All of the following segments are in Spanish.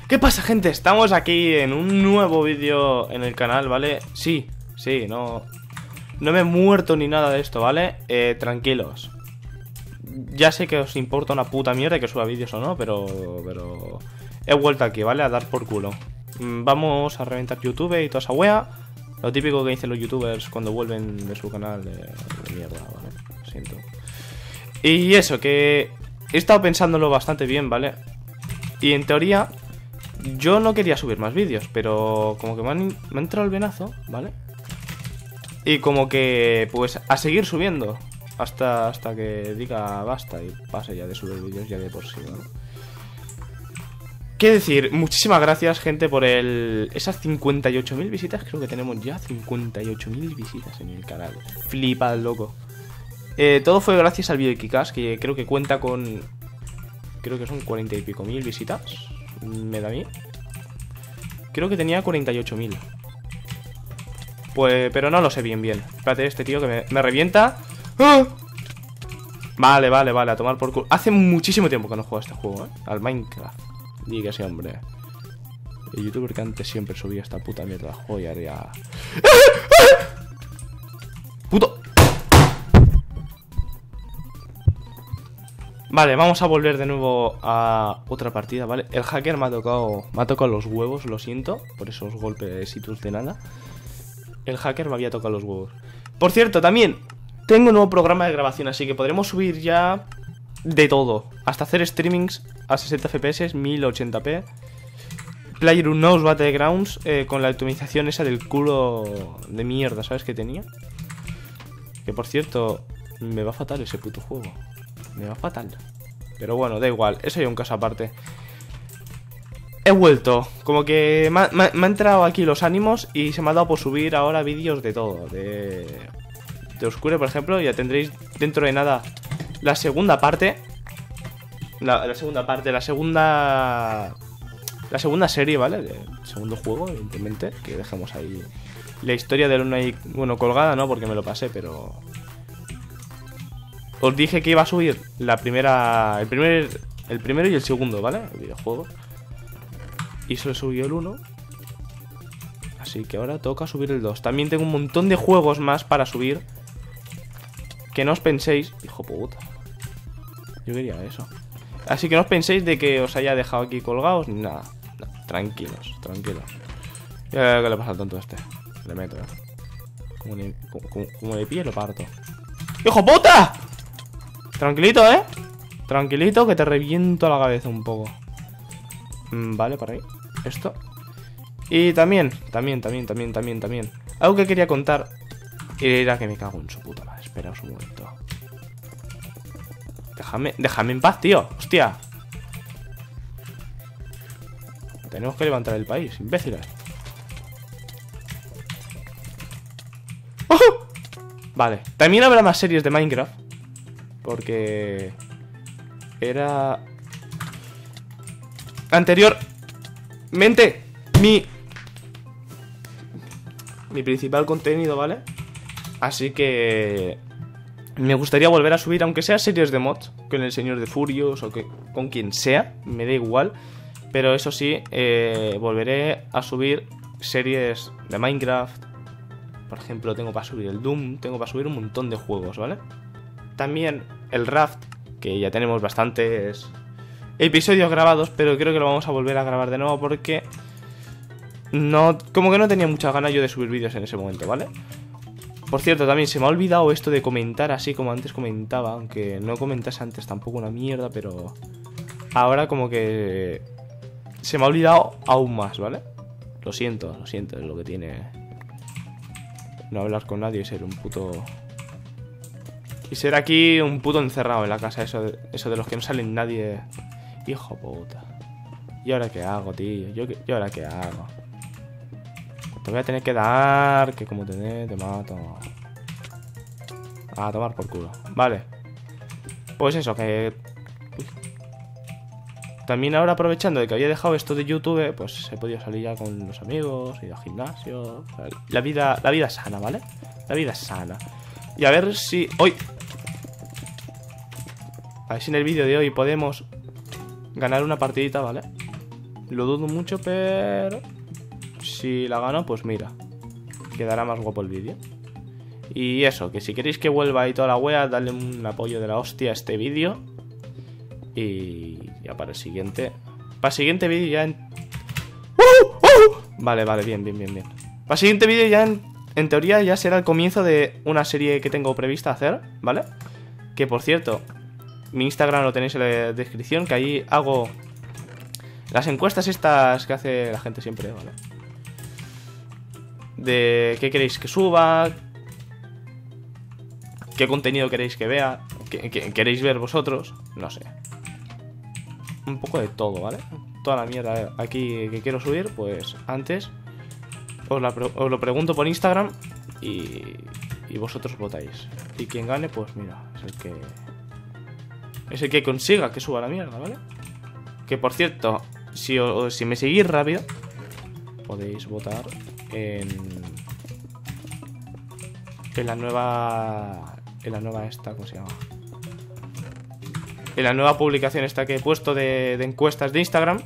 ¿Qué pasa, gente? Estamos aquí en un nuevo vídeo en el canal, ¿vale? Sí, no me he muerto ni nada de esto, ¿vale? Tranquilos. Ya sé que os importa una puta mierda que suba vídeos o no, pero he vuelto aquí, ¿vale? A dar por culo. Vamos a reventar YouTube y toda esa wea. Lo típico que dicen los youtubers cuando vuelven de su canal de mierda, ¿vale? Lo siento. Y eso, que he estado pensándolo bastante bien, ¿vale? Y en teoría yo no quería subir más vídeos, pero como que me ha entrado el venazo, ¿vale? Y como que, pues, a seguir subiendo hasta que diga basta y pase ya de subir vídeos ya de por sí, ¿no? ¿Qué decir? Muchísimas gracias, gente, por esas 58.000 visitas. Creo que tenemos ya 58.000 visitas en el canal. Flipa el loco. Todo fue gracias al vídeo de Kikas, que creo que cuenta con... Creo que son 40 y pico mil visitas. Me da a mí. Creo que tenía 48.000. Pues, pero no lo sé bien. Espérate, este tío que me revienta. ¡Ah! Vale, a tomar por culo. Hace muchísimo tiempo que no juego a este juego, al Minecraft. Diga ese hombre. El youtuber que antes siempre subía esta puta mierda. Joder, ya. ¡Puto! Vale, vamos a volver de nuevo a otra partida, ¿vale? El hacker me ha tocado los huevos, lo siento, por esos golpecitos de nada. El hacker me había tocado los huevos. Por cierto, también tengo un nuevo programa de grabación, así que podremos subir ya de todo. Hasta hacer streamings a 60 FPS, 1080p. PlayerUnknown's Battlegrounds con la optimización esa del culo de mierda, ¿sabes? Que tenía. Que por cierto, me va fatal ese puto juego. Me va fatal. Pero bueno, da igual, eso ya es un caso aparte. He vuelto, como que me ha entrado aquí los ánimos y se me ha dado por subir ahora vídeos de todo. De Oscure, por ejemplo, ya tendréis dentro de nada la segunda parte. La segunda serie, ¿vale? El segundo juego, evidentemente. Que dejamos ahí la historia del uno ahí, bueno, colgada, ¿no? Porque me lo pasé, pero... Os dije que iba a subir el primero y el segundo, ¿vale? El videojuego. Y solo subió el 1. Así que ahora toca subir el 2. También tengo un montón de juegos más para subir. Que no os penséis... Hijo puta. Yo quería eso. Así que no os penséis de que os haya dejado aquí colgados ni nada. No, tranquilos. Ya que le pasa al tonto este. Le meto, Como de pie lo parto. ¡Hijo puta! Tranquilito, Tranquilito, que te reviento la cabeza un poco. Vale, por ahí. Esto. Y también. Algo que quería contar era que me cago en su puta madre. Esperaos un momento. Déjame en paz, tío. Hostia. Tenemos que levantar el país, imbéciles. ¡Oh! Vale. También habrá más series de Minecraft. Porque era anteriormente mi principal contenido, ¿vale? Así que me gustaría volver a subir, aunque sea series de mods, con el señor de Furios o que con quien sea, me da igual. Pero eso sí, volveré a subir series de Minecraft. Por ejemplo, tengo para subir el Doom, tengo para subir un montón de juegos, ¿vale? También el Raft, que ya tenemos bastantes episodios grabados, pero creo que lo vamos a volver a grabar de nuevo porque como que no tenía muchas ganas yo de subir vídeos en ese momento, ¿vale? Por cierto, también se me ha olvidado esto de comentar así como antes comentaba, aunque no comentase antes tampoco una mierda, pero ahora como que se me ha olvidado aún más, ¿vale? Lo siento, es lo que tiene no hablar con nadie y ser un puto... Y ser aquí un puto encerrado en la casa, eso de los que no salen nadie. Hijo puta. ¿Y ahora qué hago, tío? ¿Yo ahora qué hago? Te voy a tener que dar, que como te mato. A tomar por culo. Vale. Pues eso, que... Uy. También ahora aprovechando de que había dejado esto de YouTube, pues he podido salir ya con los amigos, ir al gimnasio. La vida es sana, ¿vale? La vida es sana. Y a ver si hoy... A ver si en el vídeo de hoy podemos ganar una partidita, ¿vale? Lo dudo mucho, pero si la gano, pues mira, quedará más guapo el vídeo. Y eso, que si queréis que vuelva y toda la wea, dadle un apoyo de la hostia a este vídeo. Y ya para el siguiente. Para el siguiente vídeo ya en... Vale, bien. Para el siguiente vídeo ya en teoría ya será el comienzo de una serie que tengo prevista hacer, ¿vale? Que por cierto, mi Instagram lo tenéis en la descripción, que ahí hago las encuestas estas que hace la gente siempre, ¿vale? De qué queréis que suba, qué contenido queréis que vea, qué queréis ver vosotros, no sé. Un poco de todo, ¿vale? Toda la mierda aquí que quiero subir, pues antes os lo pregunto por Instagram y vosotros votáis. Y quien gane, pues mira, es el que consiga que suba la mierda, ¿vale? Que por cierto, si me seguís rápido, podéis votar en la nueva esta, ¿cómo se llama? En la nueva publicación esta que he puesto de encuestas de Instagram.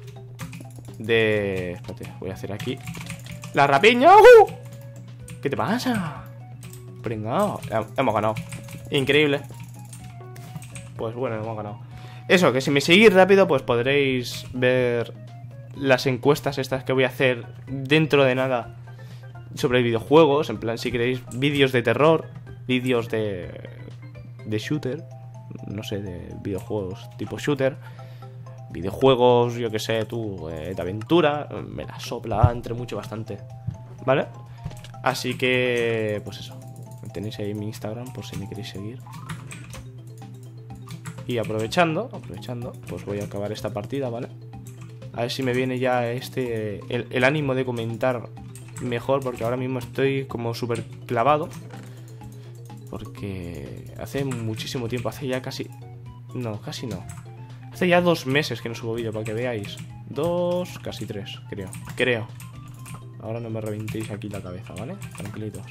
Espérate, voy a hacer aquí la rapiña. ¿Qué te pasa? Pringao. Hemos ganado. Increíble. Pues bueno, hemos ganado. Eso, que si me seguís rápido, pues podréis ver las encuestas estas que voy a hacer dentro de nada sobre videojuegos. En plan, si queréis vídeos de terror, vídeos de shooter, no sé, de videojuegos tipo shooter, videojuegos, yo que sé, de aventura, me la sopla entre mucho bastante, ¿vale? Así que, pues eso, tenéis ahí mi Instagram por si me queréis seguir. Y aprovechando, pues voy a acabar esta partida, ¿vale? A ver si me viene ya el ánimo de comentar mejor, porque ahora mismo estoy como súper clavado. Porque hace muchísimo tiempo, hace ya casi no. Hace ya 2 meses que no subo vídeo, para que veáis. 2, casi 3, creo. Ahora no me reventéis aquí la cabeza, ¿vale? Tranquilitos.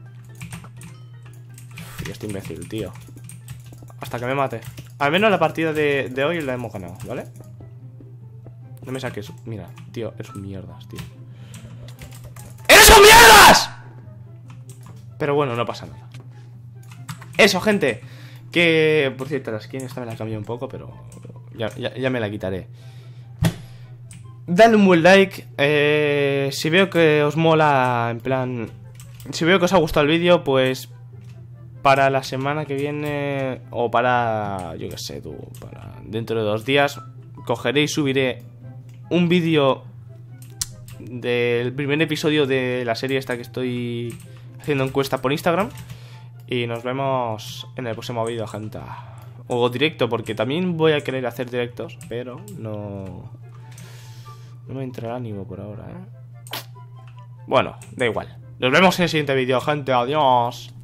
Y este imbécil, tío. Hasta que me mate. Al menos la partida de hoy la hemos ganado, ¿vale? No me saques. Mira, tío, eres un mierdas, tío. ¡Eres un mierdas! Pero bueno, no pasa nada. Eso, gente. Que, por cierto, la skin esta me la cambié un poco, pero ya me la quitaré. Dale un buen like. Si veo que os mola, en plan, si veo que os ha gustado el vídeo, pues para la semana que viene, o para, yo qué sé, para dentro de 2 días, cogeré y subiré un vídeo del primer episodio de la serie esta que estoy haciendo encuesta por Instagram. Y nos vemos en el próximo vídeo, gente. O directo, porque también voy a querer hacer directos, pero no me entra el ánimo por ahora, ¿eh? Bueno, da igual. Nos vemos en el siguiente vídeo, gente. Adiós.